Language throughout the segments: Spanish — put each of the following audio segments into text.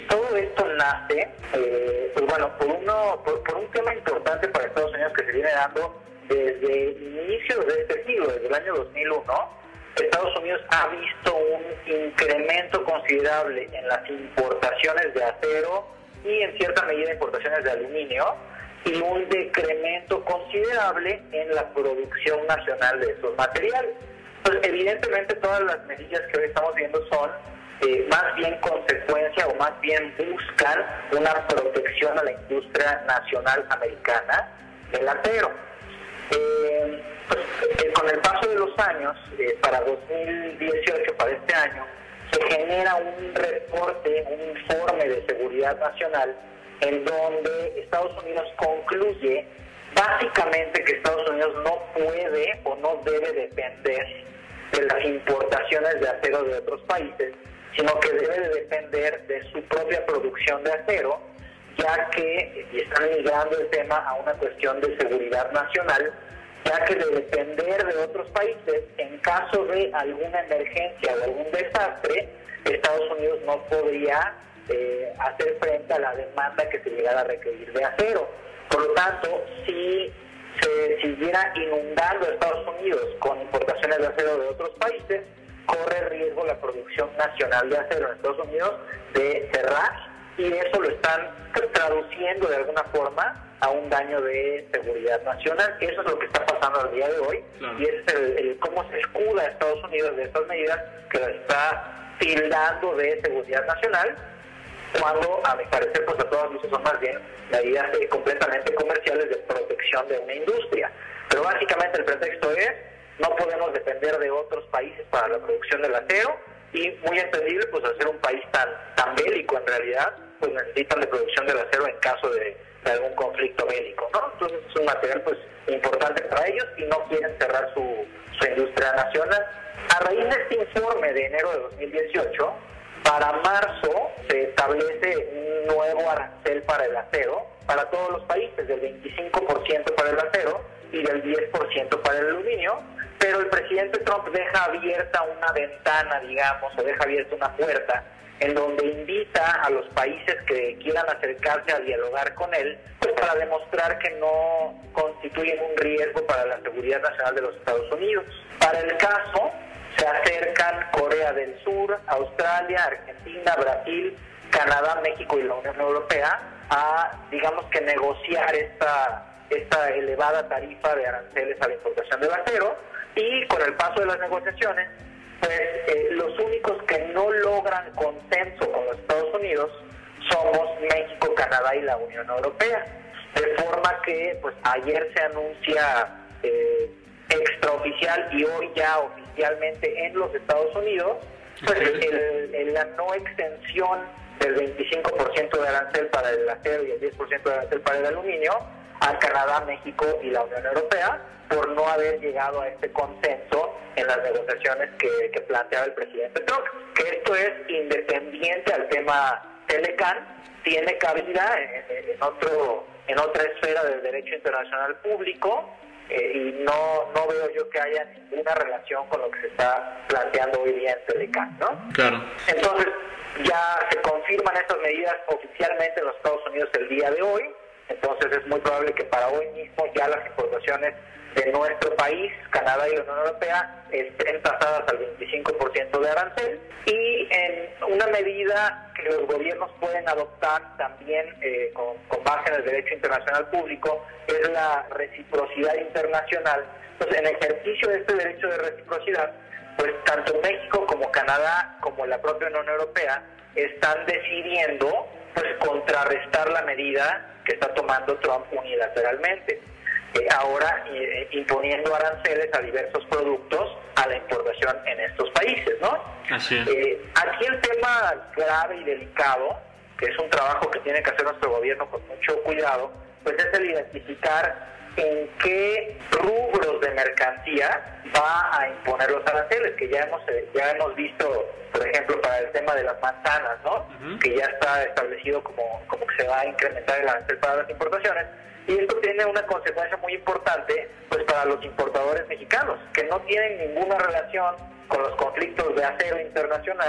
Todo esto nace, pues bueno, por un tema importante para Estados Unidos que se viene dando desde inicios de este siglo, desde el año 2001. Estados Unidos ha visto un incremento considerable en las importaciones de acero y en cierta medida importaciones de aluminio, y un decremento considerable en la producción nacional de esos materiales. Pues evidentemente todas las medidas que hoy estamos viendo son más bien consecuencia o más bien buscan una protección a la industria nacional americana del acero. Con el paso de los años, para 2018, para este año, se genera un reporte, un informe de seguridad nacional en donde Estados Unidos concluye básicamente que Estados Unidos no puede o no debe depender de las importaciones de acero de otros países, sino que debe de depender de su propia producción de acero, ya que están ligando el tema a una cuestión de seguridad nacional, ya que de depender de otros países, en caso de alguna emergencia o algún desastre, Estados Unidos no podría hacer frente a la demanda que se llegara a requerir de acero. Por lo tanto, si se siguiera inundando a Estados Unidos con importaciones de acero de otros países, corre riesgo la producción nacional de acero en Estados Unidos de cerrar, y eso lo están traduciendo de alguna forma a un daño de seguridad nacional. Eso es lo que está pasando al día de hoy, claro. Y es el cómo se escuda a Estados Unidos de estas medidas que las está tildando de seguridad nacional, cuando a mi parecer pues a todas luces son más bien medidas completamente comerciales de protección de una industria. Pero básicamente el pretexto es: no podemos depender de otros países para la producción del acero, y muy entendible, pues al ser un país tan bélico en realidad, pues necesitan de producción del acero en caso de algún conflicto bélico, ¿no? Entonces es un material pues importante para ellos y no quieren cerrar su industria nacional. A raíz de este informe de enero de 2018, para marzo se establece un nuevo arancel para el acero para todos los países, del 25% para el acero y del 10% para el aluminio, pero el presidente Trump deja abierta una ventana, digamos, o deja abierta una puerta en donde invita a los países que quieran acercarse a dialogar con él, pues para demostrar que no constituyen un riesgo para la seguridad nacional de los Estados Unidos. Para el caso, se acercan Corea del Sur, Australia, Argentina, Brasil, Canadá, México y la Unión Europea a, digamos que, negociar esta elevada tarifa de aranceles a la importación del acero, y con el paso de las negociaciones, pues los únicos que no logran consenso con los Estados Unidos somos México, Canadá y la Unión Europea. De forma que pues ayer se anuncia extraoficial y hoy ya oficialmente en los Estados Unidos, pues la no extensión del 25% de arancel para el acero y el 10% de arancel para el aluminio a Canadá, México y la Unión Europea, por no haber llegado a este consenso en las negociaciones que planteaba el presidente Trump. Que esto es independiente al tema Telecan, tiene cabida en otra esfera del derecho internacional público, y no veo yo que haya ninguna relación con lo que se está planteando hoy día en Telecan, ¿no? Claro. Entonces, ya se confirman estas medidas oficialmente en los Estados Unidos el día de hoy. Entonces es muy probable que para hoy mismo ya las importaciones de nuestro país, Canadá y la Unión Europea, estén tasadas al 25% de arancel, y en una medida que los gobiernos pueden adoptar también con base en el derecho internacional público es la reciprocidad internacional. Entonces, en ejercicio de este derecho de reciprocidad, pues tanto México como Canadá como la propia Unión Europea están decidiendo pues contrarrestar la medida que está tomando Trump unilateralmente, ahora imponiendo aranceles a diversos productos a la importación en estos países, ¿no? Así es. Aquí el tema grave y delicado, que es un trabajo que tiene que hacer nuestro gobierno con mucho cuidado, pues es el identificar en qué rubros de mercancía va a imponer los aranceles, que ya hemos visto, por ejemplo, para el tema de las manzanas, ¿no? Uh-huh. Que ya está establecido como que se va a incrementar el arancel para las importaciones, y esto tiene una consecuencia muy importante pues para los importadores mexicanos, que no tienen ninguna relación con los conflictos de acero internacional,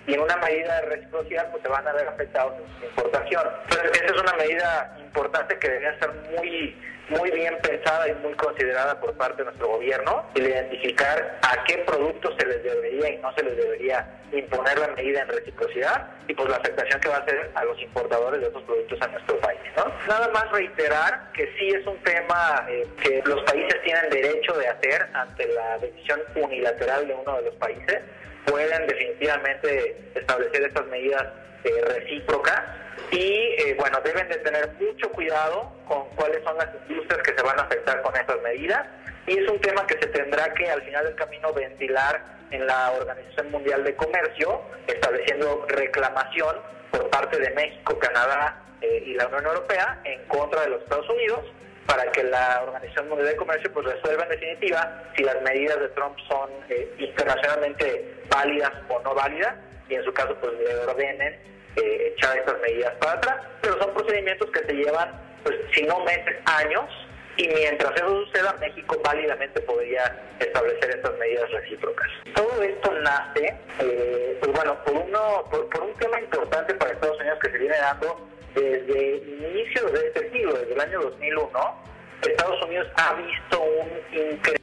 y en una medida de reciprocidad pues se van a ver afectados en su importación. Entonces esa es una medida importante que debería ser muy bien pensada y muy considerada por parte de nuestro gobierno, el identificar a qué productos se les debería y no se les debería imponer la medida en reciprocidad y pues la afectación que va a hacer a los importadores de esos productos a nuestro país, ¿no? Nada más reiterar que sí es un tema que los países tienen derecho de hacer ante la decisión unilateral de uno de los países. Pueden definitivamente establecer estas medidas recíprocas y bueno, deben de tener mucho cuidado con cuáles son las industrias que se van a afectar con estas medidas, y es un tema que se tendrá que al final del camino ventilar en la Organización Mundial de Comercio, estableciendo reclamación por parte de México, Canadá y la Unión Europea en contra de los Estados Unidos, para que la Organización Mundial de Comercio pues resuelva en definitiva si las medidas de Trump son internacionalmente válidas o no válidas, y en su caso pues le ordenen echar estas medidas para atrás. Pero son procedimientos que se llevan, pues si no meses, años, y mientras eso suceda, México válidamente podría establecer estas medidas recíprocas. Todo esto nace, pues bueno, por un tema importante para Estados Unidos que se viene dando desde el inicio de este siglo, desde el año 2001. Estados Unidos ha visto un incremento